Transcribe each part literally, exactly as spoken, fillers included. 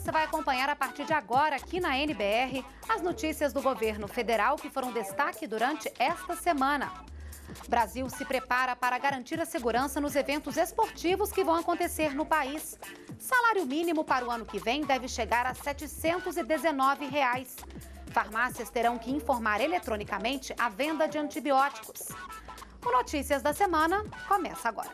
você vai acompanhar a partir de agora aqui na N B R as notícias do governo federal que foram destaque durante esta semana. Brasil se prepara para garantir a segurança nos eventos esportivos que vão acontecer no país. Salário mínimo para o ano que vem deve chegar a setecentos e dezenove reais. Farmácias terão que informar eletronicamente a venda de antibióticos. O Notícias da Semana começa agora.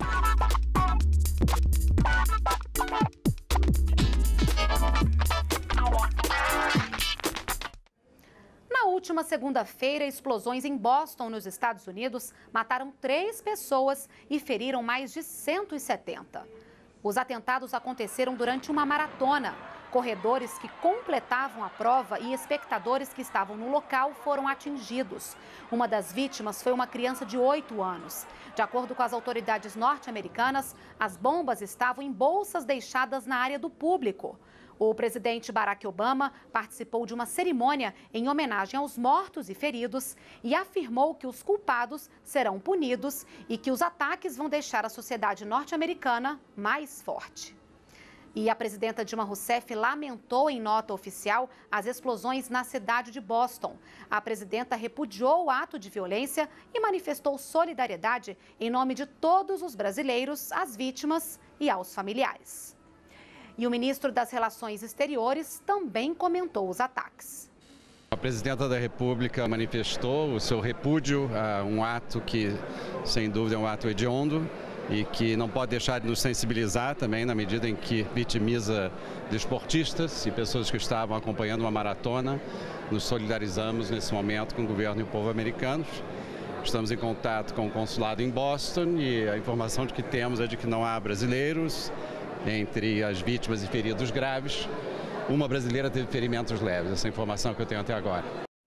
Na última segunda-feira, explosões em Boston, nos Estados Unidos, mataram três pessoas e feriram mais de cento e setenta. Os atentados aconteceram durante uma maratona. Corredores que completavam a prova e espectadores que estavam no local foram atingidos. Uma das vítimas foi uma criança de oito anos. De acordo com as autoridades norte-americanas, as bombas estavam em bolsas deixadas na área do público. O presidente Barack Obama participou de uma cerimônia em homenagem aos mortos e feridos e afirmou que os culpados serão punidos e que os ataques vão deixar a sociedade norte-americana mais forte. E a presidenta Dilma Rousseff lamentou em nota oficial as explosões na cidade de Boston. A presidenta repudiou o ato de violência e manifestou solidariedade em nome de todos os brasileiros, às vítimas e aos familiares. E o ministro das Relações Exteriores também comentou os ataques. A presidenta da República manifestou o seu repúdio a um ato que, sem dúvida, é um ato hediondo e que não pode deixar de nos sensibilizar também na medida em que vitimiza desportistas e pessoas que estavam acompanhando uma maratona. Nos solidarizamos nesse momento com o governo e o povo americanos. Estamos em contato com o consulado em Boston e a informação de que temos é de que não há brasileiros entre as vítimas e feridos graves. Uma brasileira teve ferimentos leves, essa informação que eu tenho até agora.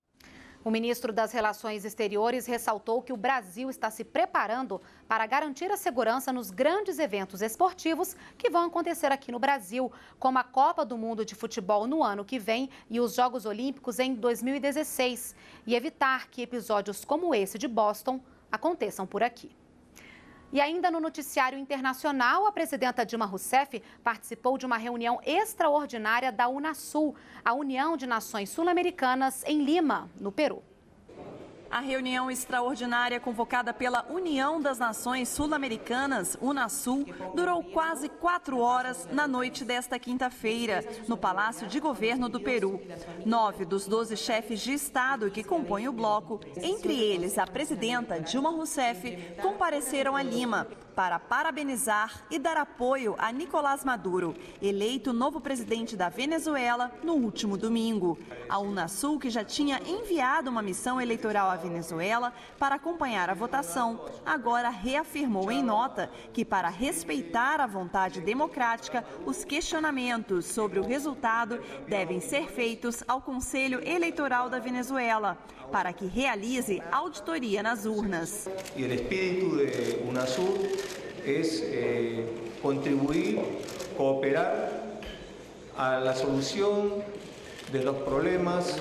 O ministro das Relações Exteriores ressaltou que o Brasil está se preparando para garantir a segurança nos grandes eventos esportivos que vão acontecer aqui no Brasil, como a Copa do Mundo de Futebol no ano que vem e os Jogos Olímpicos em dois mil e dezesseis, e evitar que episódios como esse de Boston aconteçam por aqui. E ainda no noticiário internacional, a presidenta Dilma Rousseff participou de uma reunião extraordinária da Unasul, a União de Nações Sul-Americanas, em Lima, no Peru. A reunião extraordinária convocada pela União das Nações Sul-Americanas, Unasul, durou quase quatro horas na noite desta quinta-feira, no Palácio de Governo do Peru. Nove dos doze chefes de Estado que compõem o bloco, entre eles a presidenta Dilma Rousseff, compareceram a Lima para parabenizar e dar apoio a Nicolás Maduro, eleito novo presidente da Venezuela no último domingo. A Unasul, que já tinha enviado uma missão eleitoral à Venezuela para acompanhar a votação, agora reafirmou em nota que, para respeitar a vontade democrática, os questionamentos sobre o resultado devem ser feitos ao Conselho Eleitoral da Venezuela, para que realize auditoria nas urnas. E o espírito de Unasul é eh, contribuir, cooperar a la solución de los problemas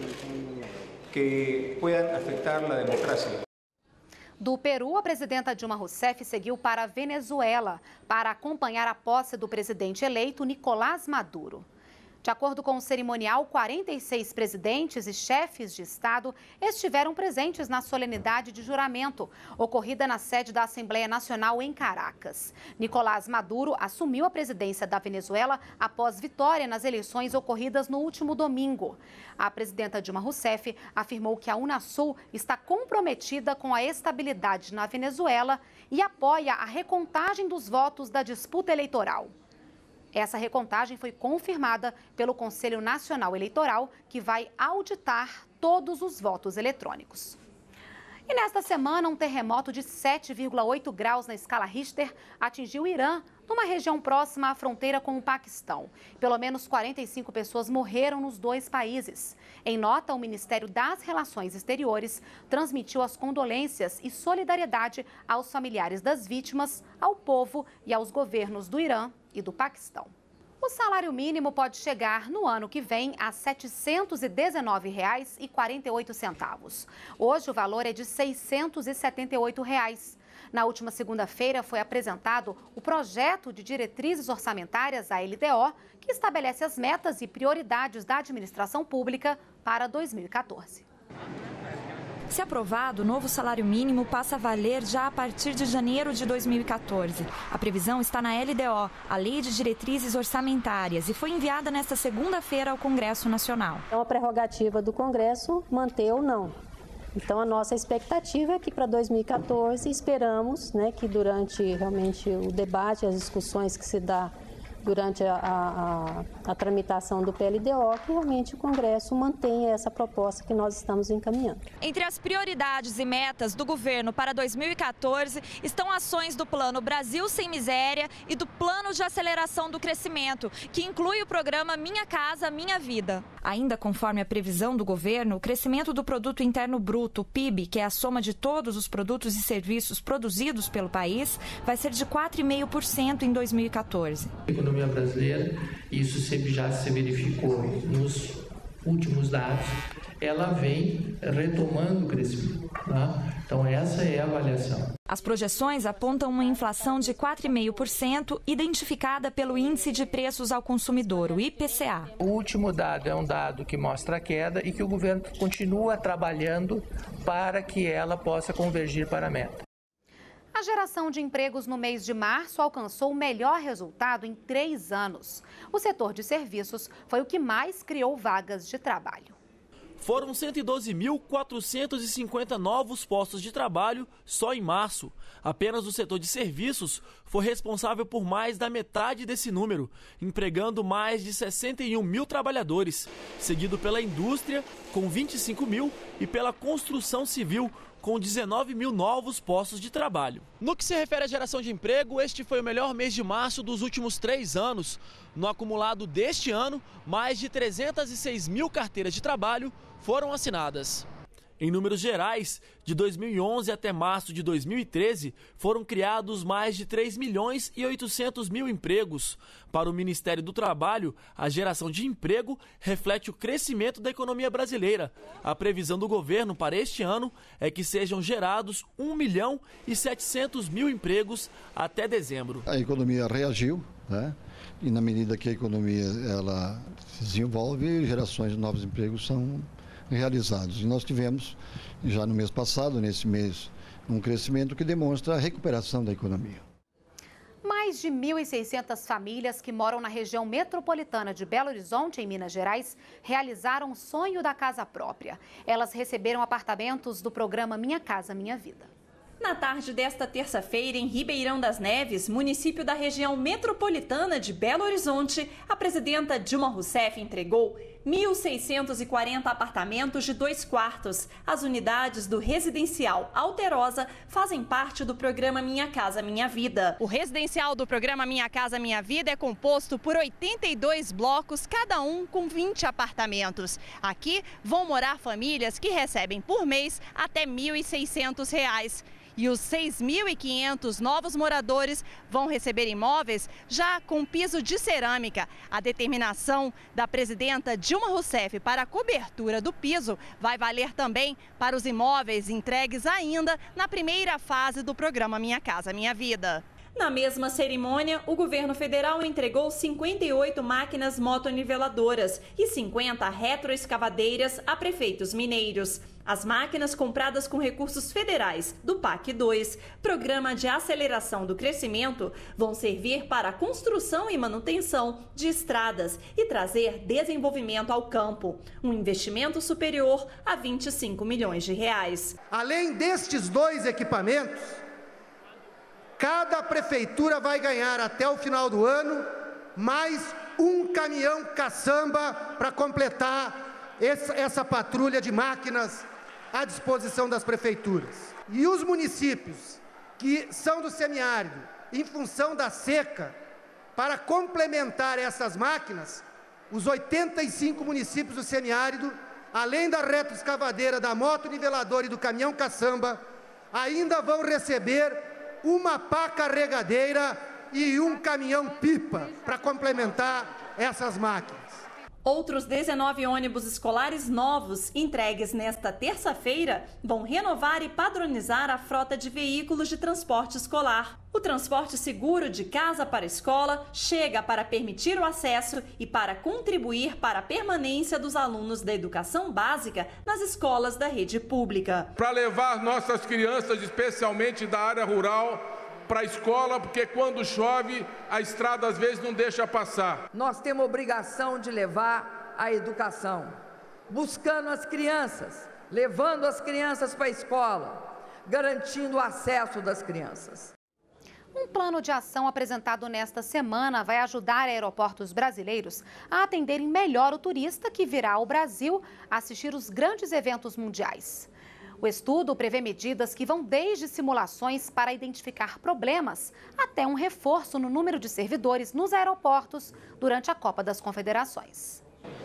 que puedan afectar la democracia. Do Peru, a presidenta Dilma Rousseff seguiu para a Venezuela para acompanhar a posse do presidente eleito Nicolás Maduro. De acordo com o cerimonial, quarenta e seis presidentes e chefes de Estado estiveram presentes na solenidade de juramento, ocorrida na sede da Assembleia Nacional em Caracas. Nicolás Maduro assumiu a presidência da Venezuela após vitória nas eleições ocorridas no último domingo. A presidenta Dilma Rousseff afirmou que a Unasul está comprometida com a estabilidade na Venezuela e apoia a recontagem dos votos da disputa eleitoral. Essa recontagem foi confirmada pelo Conselho Nacional Eleitoral, que vai auditar todos os votos eletrônicos. E nesta semana, um terremoto de sete vírgula oito graus na escala Richter atingiu o Irã, numa região próxima à fronteira com o Paquistão. Pelo menos quarenta e cinco pessoas morreram nos dois países. Em nota, o Ministério das Relações Exteriores transmitiu as condolências e solidariedade aos familiares das vítimas, ao povo e aos governos do Irã e do Paquistão. O salário mínimo pode chegar no ano que vem a setecentos e dezenove reais e quarenta e oito centavos. Hoje o valor é de seiscentos e setenta e oito reais. Na última segunda-feira foi apresentado o projeto de diretrizes orçamentárias, a L D O, que estabelece as metas e prioridades da administração pública para dois mil e quatorze. Se aprovado, o novo salário mínimo passa a valer já a partir de janeiro de dois mil e quatorze. A previsão está na L D O, a Lei de Diretrizes Orçamentárias, e foi enviada nesta segunda-feira ao Congresso Nacional. É uma prerrogativa do Congresso manter ou não. Então, a nossa expectativa é que para dois mil e quatorze esperamos, né, que durante realmente o debate, as discussões que se dá durante a, a, a tramitação do P L D O, que realmente o Congresso mantenha essa proposta que nós estamos encaminhando. Entre as prioridades e metas do governo para dois mil e quatorze estão ações do Plano Brasil Sem Miséria e do Plano de Aceleração do Crescimento, que inclui o programa Minha Casa Minha Vida. Ainda conforme a previsão do governo, o crescimento do Produto Interno Bruto, o P I B, que é a soma de todos os produtos e serviços produzidos pelo país, vai ser de quatro vírgula cinco por cento em dois mil e quatorze. Economia brasileira, isso sempre já se verificou nos últimos dados, ela vem retomando o crescimento. Tá? Então essa é a avaliação. As projeções apontam uma inflação de quatro vírgula cinco por cento, identificada pelo Índice de Preços ao Consumidor, o I P C A. O último dado é um dado que mostra a queda e que o governo continua trabalhando para que ela possa convergir para a meta. A geração de empregos no mês de março alcançou o melhor resultado em três anos. O setor de serviços foi o que mais criou vagas de trabalho. Foram cento e doze mil quatrocentos e cinquenta novos postos de trabalho só em março. Apenas o setor de serviços foi responsável por mais da metade desse número, empregando mais de sessenta e um mil trabalhadores, seguido pela indústria, com vinte e cinco mil, e pela construção civil, com dezenove mil novos postos de trabalho. No que se refere à geração de emprego, este foi o melhor mês de março dos últimos três anos. No acumulado deste ano, mais de trezentas e seis mil carteiras de trabalho foram assinadas. Em números gerais, de dois mil e onze até março de dois mil e treze, foram criados mais de três milhões e oitocentos mil empregos. Para o Ministério do Trabalho, a geração de emprego reflete o crescimento da economia brasileira. A previsão do governo para este ano é que sejam gerados um milhão e setecentos mil empregos até dezembro. A economia reagiu, né? E na medida que a economia ela se desenvolve, gerações de novos empregos são realizados. E nós tivemos, já no mês passado, nesse mês, um crescimento que demonstra a recuperação da economia. Mais de mil e seiscentas famílias que moram na região metropolitana de Belo Horizonte, em Minas Gerais, realizaram o sonho da casa própria. Elas receberam apartamentos do programa Minha Casa Minha Vida. Na tarde desta terça-feira, em Ribeirão das Neves, município da região metropolitana de Belo Horizonte, a presidenta Dilma Rousseff entregou mil seiscentos e quarenta apartamentos de dois quartos. As unidades do residencial Alterosa fazem parte do programa Minha Casa Minha Vida. O residencial do programa Minha Casa Minha Vida é composto por oitenta e dois blocos, cada um com vinte apartamentos. Aqui vão morar famílias que recebem por mês até mil e seiscentos reais. E os seis mil e quinhentos novos moradores vão receber imóveis já com piso de cerâmica. A determinação da presidenta Dilma Rousseff para a cobertura do piso vai valer também para os imóveis entregues ainda na primeira fase do programa Minha Casa Minha Vida. Na mesma cerimônia, o governo federal entregou cinquenta e oito máquinas motoniveladoras e cinquenta retroescavadeiras a prefeitos mineiros. As máquinas compradas com recursos federais do P A C dois, Programa de Aceleração do Crescimento, vão servir para a construção e manutenção de estradas e trazer desenvolvimento ao campo. Um investimento superior a vinte e cinco milhões de reais. Além destes dois equipamentos, cada prefeitura vai ganhar até o final do ano mais um caminhão caçamba para completar essa, essa patrulha de máquinas à disposição das prefeituras. E os municípios que são do semiárido, em função da seca, para complementar essas máquinas, os oitenta e cinco municípios do semiárido, além da retroescavadeira, da moto niveladora e do caminhão caçamba, ainda vão receber uma pá carregadeira e um caminhão-pipa para complementar essas máquinas. Outros dezenove ônibus escolares novos, entregues nesta terça-feira, vão renovar e padronizar a frota de veículos de transporte escolar. O transporte seguro de casa para escola chega para permitir o acesso e para contribuir para a permanência dos alunos da educação básica nas escolas da rede pública. Para levar nossas crianças, especialmente da área rural, para a escola, porque quando chove, a estrada às vezes não deixa passar. Nós temos a obrigação de levar a educação, buscando as crianças, levando as crianças para a escola, garantindo o acesso das crianças. Um plano de ação apresentado nesta semana vai ajudar aeroportos brasileiros a atenderem melhor o turista que virá ao Brasil assistir os grandes eventos mundiais. O estudo prevê medidas que vão desde simulações para identificar problemas até um reforço no número de servidores nos aeroportos durante a Copa das Confederações.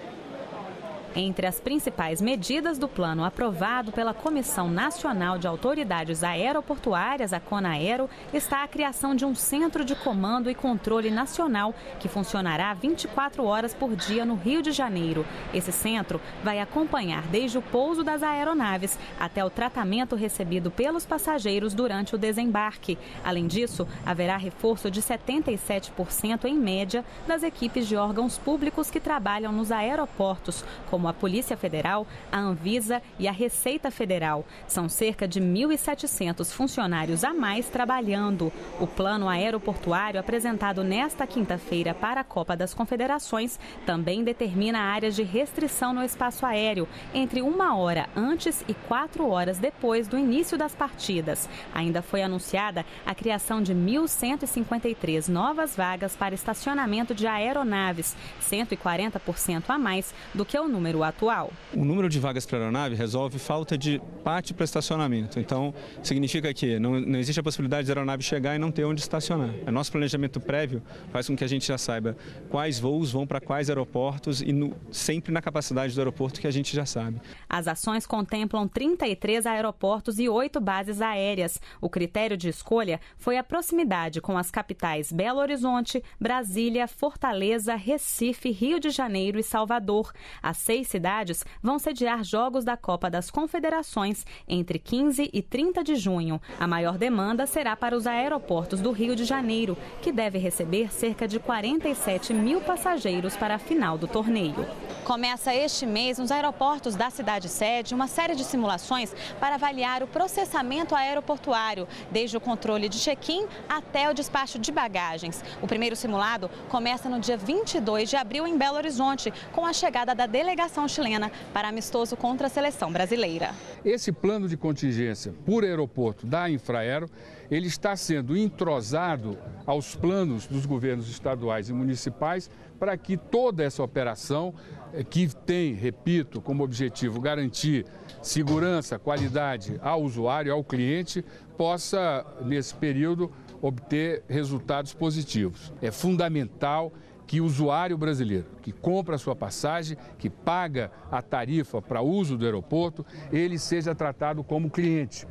Entre as principais medidas do plano aprovado pela Comissão Nacional de Autoridades Aeroportuárias, a CONAERO, está a criação de um centro de comando e controle nacional que funcionará vinte e quatro horas por dia no Rio de Janeiro. Esse centro vai acompanhar desde o pouso das aeronaves até o tratamento recebido pelos passageiros durante o desembarque. Além disso, haverá reforço de setenta e sete por cento em média das equipes de órgãos públicos que trabalham nos aeroportos, como a Polícia Federal, a Anvisa e a Receita Federal. São cerca de mil e setecentos funcionários a mais trabalhando. O plano aeroportuário apresentado nesta quinta-feira para a Copa das Confederações também determina áreas de restrição no espaço aéreo entre uma hora antes e quatro horas depois do início das partidas. Ainda foi anunciada a criação de mil cento e cinquenta e três novas vagas para estacionamento de aeronaves, cento e quarenta por cento a mais do que o número atual. O número de vagas para aeronave resolve falta de pátio para estacionamento. Então, significa que não, não existe a possibilidade de a aeronave chegar e não ter onde estacionar. O nosso planejamento prévio faz com que a gente já saiba quais voos vão para quais aeroportos e no, sempre na capacidade do aeroporto que a gente já sabe. As ações contemplam trinta e três aeroportos e oito bases aéreas. O critério de escolha foi a proximidade com as capitais Belo Horizonte, Brasília, Fortaleza, Recife, Rio de Janeiro e Salvador. As seis cidades vão sediar jogos da Copa das Confederações entre quinze e trinta de junho. A maior demanda será para os aeroportos do Rio de Janeiro, que deve receber cerca de quarenta e sete mil passageiros para a final do torneio. Começa este mês nos aeroportos da cidade sede uma série de simulações para avaliar o processamento aeroportuário, desde o controle de check-in até o despacho de bagagens. O primeiro simulado começa no dia vinte e dois de abril em Belo Horizonte, com a chegada da delegação chilena para amistoso contra a seleção brasileira. Esse plano de contingência por aeroporto da Infraero, ele está sendo entrosado aos planos dos governos estaduais e municipais para que toda essa operação, que tem, repito, como objetivo garantir segurança, qualidade ao usuário, ao cliente, possa, nesse período, obter resultados positivos. É fundamental que o usuário brasileiro que compra a sua passagem, que paga a tarifa para uso do aeroporto, ele seja tratado como cliente.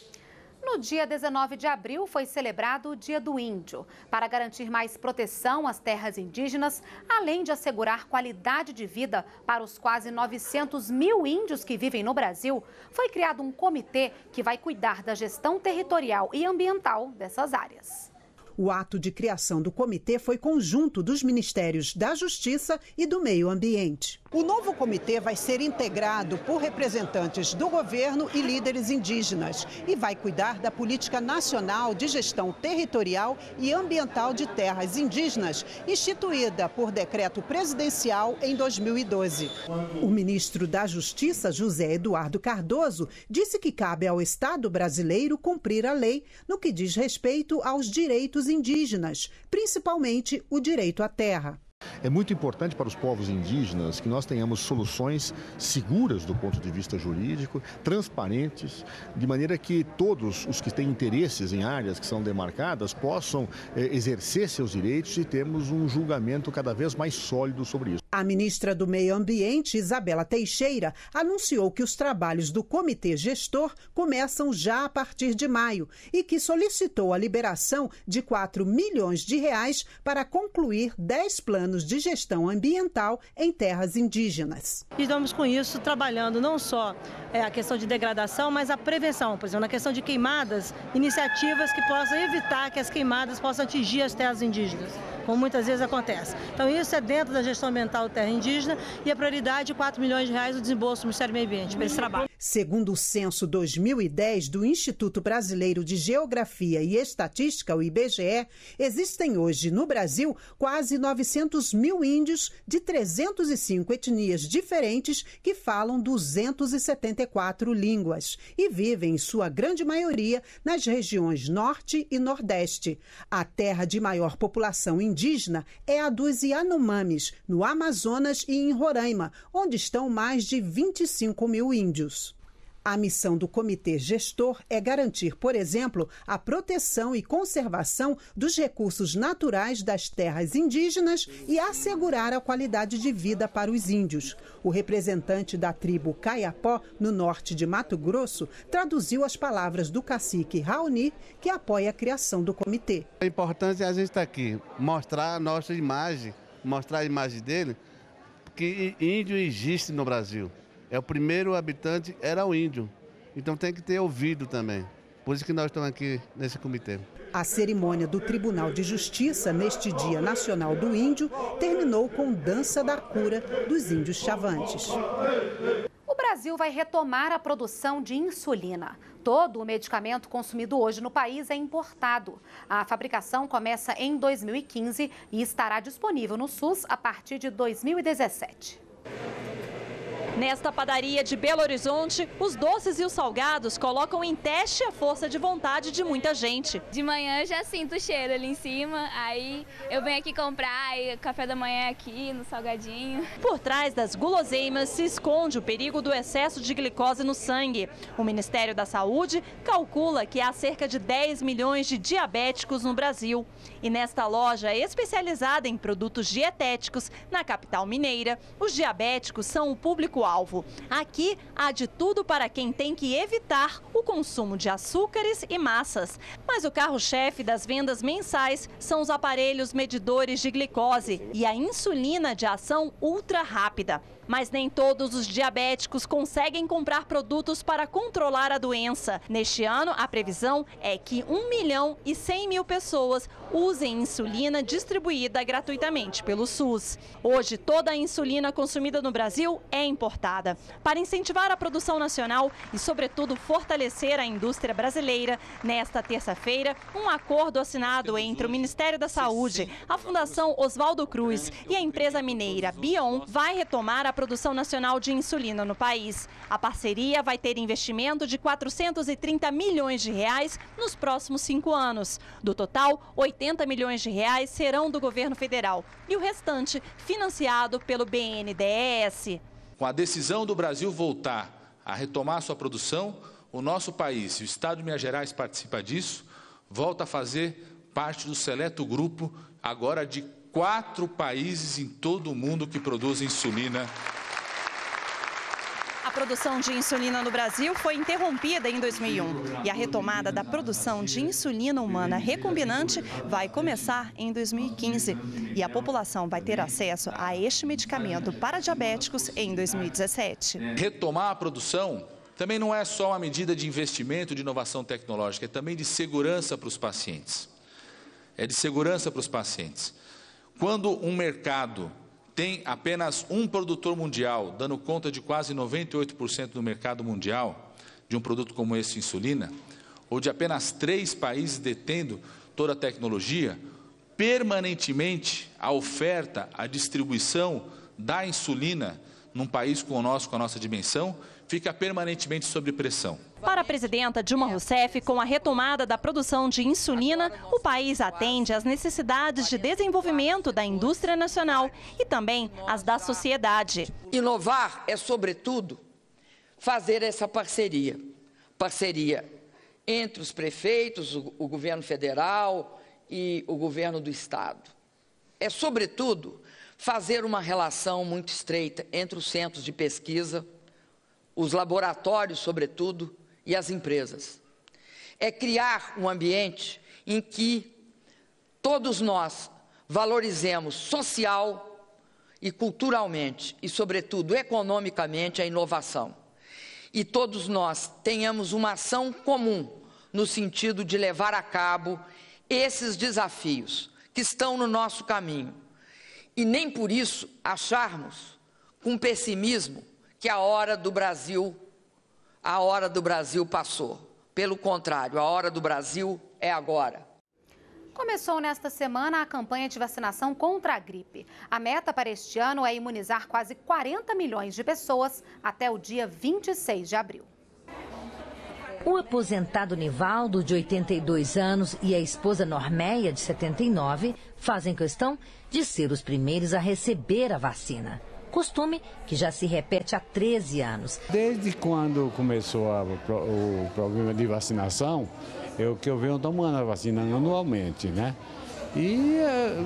No dia dezenove de abril foi celebrado o Dia do Índio, para garantir mais proteção às terras indígenas, além de assegurar qualidade de vida para os quase novecentos mil índios que vivem no Brasil. Foi criado um comitê que vai cuidar da gestão territorial e ambiental dessas áreas. O ato de criação do comitê foi conjunto dos Ministérios da Justiça e do Meio Ambiente. O novo comitê vai ser integrado por representantes do governo e líderes indígenas e vai cuidar da política nacional de gestão territorial e ambiental de terras indígenas, instituída por decreto presidencial em dois mil e doze. O ministro da Justiça, José Eduardo Cardoso, disse que cabe ao Estado brasileiro cumprir a lei no que diz respeito aos direitos indígenas, principalmente o direito à terra. É muito importante para os povos indígenas que nós tenhamos soluções seguras do ponto de vista jurídico, transparentes, de maneira que todos os que têm interesses em áreas que são demarcadas possam eh, exercer seus direitos e termos um julgamento cada vez mais sólido sobre isso. A ministra do Meio Ambiente, Isabela Teixeira, anunciou que os trabalhos do comitê gestor começam já a partir de maio e que solicitou a liberação de quatro milhões de reais para concluir dez planos de gestão ambiental em terras indígenas. Estamos com isso trabalhando não só é, a questão de degradação, mas a prevenção, por exemplo, na questão de queimadas, iniciativas que possam evitar que as queimadas possam atingir as terras indígenas, como muitas vezes acontece. Então isso é dentro da gestão ambiental da terra indígena e a prioridade quatro milhões de reais do desembolso do Ministério do Meio Ambiente para esse trabalho. Segundo o censo dois mil e dez do Instituto Brasileiro de Geografia e Estatística, o I B G E, existem hoje no Brasil quase novecentos mil índios de trezentas e cinco etnias diferentes que falam duzentas e setenta e quatro línguas e vivem, em sua grande maioria, nas regiões Norte e Nordeste. A terra de maior população indígena é a dos Yanomamis, no Amazonas e em Roraima, onde estão mais de vinte e cinco mil índios. A missão do comitê gestor é garantir, por exemplo, a proteção e conservação dos recursos naturais das terras indígenas e assegurar a qualidade de vida para os índios. O representante da tribo Kayapó, no norte de Mato Grosso, traduziu as palavras do cacique Raoni, que apoia a criação do comitê. A importância é a gente estar aqui, mostrar a nossa imagem, mostrar a imagem dele, que índio existe no Brasil. É o primeiro habitante, era o índio. Então tem que ter ouvido também. Por isso que nós estamos aqui nesse comitê. A cerimônia do Tribunal de Justiça, neste Dia Nacional do Índio, terminou com dança da cura dos índios chavantes. O Brasil vai retomar a produção de insulina. Todo o medicamento consumido hoje no país é importado. A fabricação começa em dois mil e quinze e estará disponível no SUS a partir de dois mil e dezessete. Nesta padaria de Belo Horizonte, os doces e os salgados colocam em teste a força de vontade de muita gente. De manhã eu já sinto o cheiro ali em cima, aí eu venho aqui comprar e café da manhã aqui no salgadinho. Por trás das guloseimas se esconde o perigo do excesso de glicose no sangue. O Ministério da Saúde calcula que há cerca de dez milhões de diabéticos no Brasil. E nesta loja especializada em produtos dietéticos, na capital mineira, os diabéticos são o público-alvo. Aqui há de tudo para quem tem que evitar o consumo de açúcares e massas. Mas o carro-chefe das vendas mensais são os aparelhos medidores de glicose e a insulina de ação ultra rápida. Mas nem todos os diabéticos conseguem comprar produtos para controlar a doença. Neste ano, a previsão é que um milhão e cem mil pessoas usem insulina distribuída gratuitamente pelo SUS. Hoje, toda a insulina consumida no Brasil é importada. Para incentivar a produção nacional e, sobretudo, fortalecer a indústria brasileira, nesta terça-feira, um acordo assinado entre o Ministério da Saúde, a Fundação Oswaldo Cruz e a empresa mineira Bion vai retomar a produção nacional de insulina no país. A parceria vai ter investimento de quatrocentos e trinta milhões de reais nos próximos cinco anos. Do total, oitenta milhões de reais serão do governo federal e o restante financiado pelo B N D E S. Com a decisão do Brasil voltar a retomar sua produção, o nosso país, e o Estado de Minas Gerais participa disso, volta a fazer parte do seleto grupo agora de quatro países em todo o mundo que produzem insulina. A produção de insulina no Brasil foi interrompida em dois mil e um e a retomada da produção de insulina humana recombinante vai começar em dois mil e quinze. E a população vai ter acesso a este medicamento para diabéticos em dois mil e dezessete. Retomar a produção também não é só uma medida de investimento de inovação tecnológica, é também de segurança para os pacientes. É de segurança para os pacientes. Quando um mercado tem apenas um produtor mundial, dando conta de quase noventa e oito por cento do mercado mundial de um produto como esse, insulina, ou de apenas três países detendo toda a tecnologia, permanentemente a oferta, a distribuição da insulina num país como o nosso, com a nossa dimensão, fica permanentemente sob pressão. Para a presidenta Dilma Rousseff, com a retomada da produção de insulina, o país atende às necessidades de desenvolvimento da indústria nacional e também às da sociedade. Inovar é, sobretudo, fazer essa parceria. Parceria entre os prefeitos, o, o governo federal e o governo do Estado. É, sobretudo, fazer uma relação muito estreita entre os centros de pesquisa, os laboratórios, sobretudo, e as empresas. É criar um ambiente em que todos nós valorizemos social e culturalmente e, sobretudo, economicamente a inovação. E todos nós tenhamos uma ação comum no sentido de levar a cabo esses desafios que estão no nosso caminho. E nem por isso acharmos, com pessimismo, que a hora do Brasil, a hora do Brasil passou. Pelo contrário, a hora do Brasil é agora. Começou nesta semana a campanha de vacinação contra a gripe. A meta para este ano é imunizar quase quarenta milhões de pessoas até o dia vinte e seis de abril. O aposentado Nivaldo, de oitenta e dois anos, e a esposa Normeia, de setenta e nove, fazem questão de ser os primeiros a receber a vacina. Costume que já se repete há treze anos. Desde quando começou a, o programa de vacinação, eu que eu venho tomando a vacina anualmente, né? E é,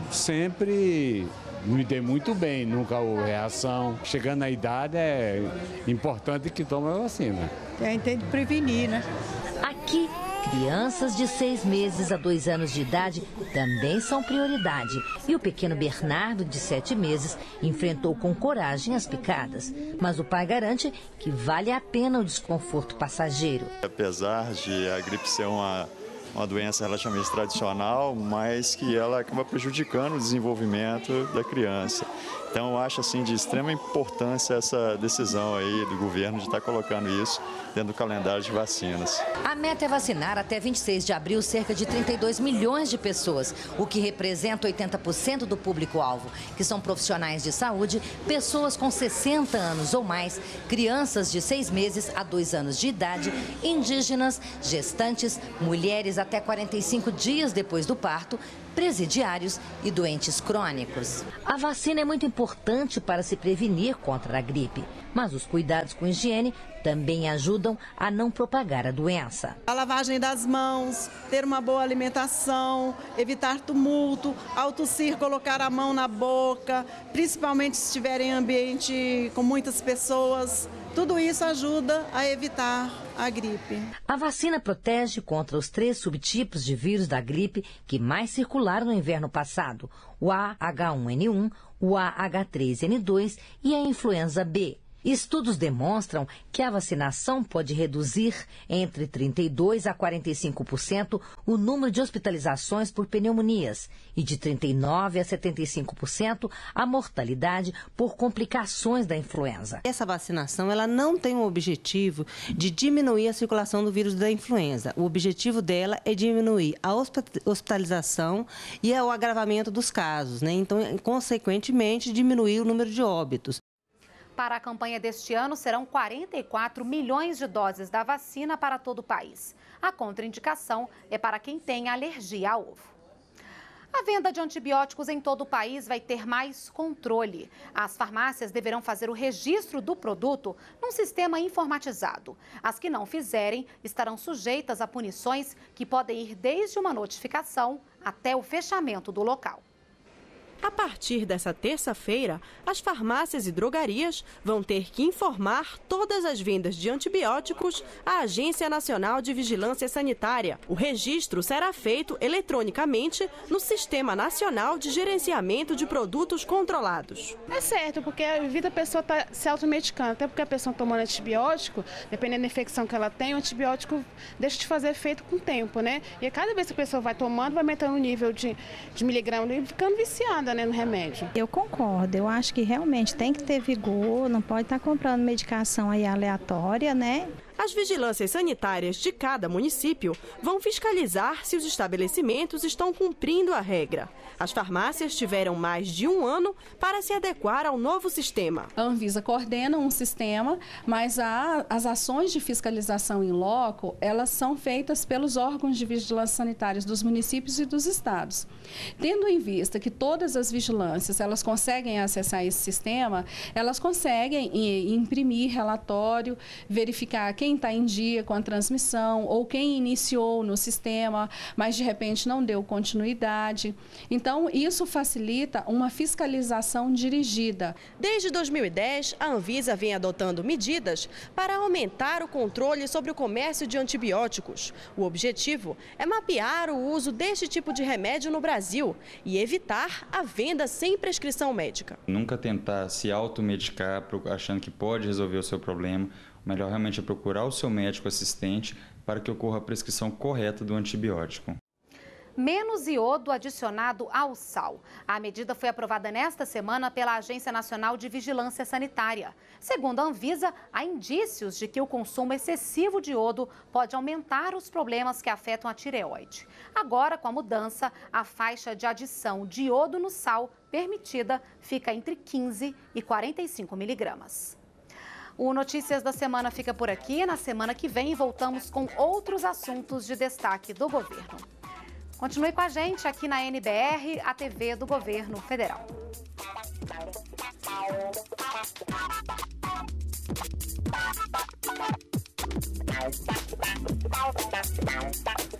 sempre me dei muito bem, nunca houve reação. Chegando à idade é importante que tome a vacina. A gente tem que prevenir, né? Aqui, crianças de seis meses a dois anos de idade também são prioridade. E o pequeno Bernardo, de sete meses, enfrentou com coragem as picadas. Mas o pai garante que vale a pena o desconforto passageiro. Apesar de a gripe ser uma, uma doença relativamente tradicional, mas que ela acaba prejudicando o desenvolvimento da criança. Então, eu acho assim, de extrema importância essa decisão aí do governo de estar colocando isso dentro do calendário de vacinas. A meta é vacinar até vinte e seis de abril cerca de trinta e dois milhões de pessoas, o que representa oitenta por cento do público-alvo, que são profissionais de saúde, pessoas com sessenta anos ou mais, crianças de seis meses a dois anos de idade, indígenas, gestantes, mulheres até quarenta e cinco dias depois do parto, presidiários e doentes crônicos. A vacina é muito importante para se prevenir contra a gripe, mas os cuidados com higiene também ajudam a não propagar a doença. A lavagem das mãos, ter uma boa alimentação, evitar tumulto, ao tossir colocar a mão na boca, principalmente se estiver em ambiente com muitas pessoas. Tudo isso ajuda a evitar a gripe. A vacina protege contra os três subtipos de vírus da gripe que mais circularam no inverno passado: o A H um N um, o A H três N dois e a influenza B. Estudos demonstram que a vacinação pode reduzir entre trinta e dois por cento a quarenta e cinco por cento o número de hospitalizações por pneumonias e de trinta e nove por cento a setenta e cinco por cento a mortalidade por complicações da influenza. Essa vacinação ela não tem o objetivo de diminuir a circulação do vírus da influenza. O objetivo dela é diminuir a hospitalização e o agravamento dos casos, né? Então, consequentemente, diminuir o número de óbitos. Para a campanha deste ano, serão quarenta e quatro milhões de doses da vacina para todo o país. A contraindicação é para quem tem alergia a ovo. A venda de antibióticos em todo o país vai ter mais controle. As farmácias deverão fazer o registro do produto num sistema informatizado. As que não fizerem estarão sujeitas a punições que podem ir desde uma notificação até o fechamento do local. A partir dessa terça-feira, as farmácias e drogarias vão ter que informar todas as vendas de antibióticos à Agência Nacional de Vigilância Sanitária. O registro será feito eletronicamente no Sistema Nacional de Gerenciamento de Produtos Controlados. É certo, porque evita a pessoa estar se automedicando, até porque a pessoa tomando antibiótico, dependendo da infecção que ela tem, o antibiótico deixa de fazer efeito com o tempo, né? E cada vez que a pessoa vai tomando, vai aumentando o nível de, de miligrama e ficando viciada, né, no remédio. Eu concordo, eu acho que realmente tem que ter vigor, não pode estar comprando medicação aí aleatória, né? As vigilâncias sanitárias de cada município vão fiscalizar se os estabelecimentos estão cumprindo a regra. As farmácias tiveram mais de um ano para se adequar ao novo sistema. A Anvisa coordena um sistema, mas a, as ações de fiscalização em loco, elas são feitas pelos órgãos de vigilância sanitários dos municípios e dos estados. Tendo em vista que todas as vigilâncias, elas conseguem acessar esse sistema, elas conseguem imprimir relatório, verificar quem quem está em dia com a transmissão ou quem iniciou no sistema, mas de repente não deu continuidade. Então, isso facilita uma fiscalização dirigida. Desde dois mil e dez, a Anvisa vem adotando medidas para aumentar o controle sobre o comércio de antibióticos. O objetivo é mapear o uso deste tipo de remédio no Brasil e evitar a venda sem prescrição médica. Nunca tentar se automedicar achando que pode resolver o seu problema. O melhor realmente é procurar o seu médico assistente para que ocorra a prescrição correta do antibiótico. Menos iodo adicionado ao sal. A medida foi aprovada nesta semana pela Agência Nacional de Vigilância Sanitária. Segundo a Anvisa, há indícios de que o consumo excessivo de iodo pode aumentar os problemas que afetam a tireoide. Agora, com a mudança, a faixa de adição de iodo no sal permitida fica entre quinze e quarenta e cinco miligramas. O Notícias da Semana fica por aqui. Na semana que vem, voltamos com outros assuntos de destaque do governo. Continue com a gente aqui na N B R, a T V do Governo Federal. Bye.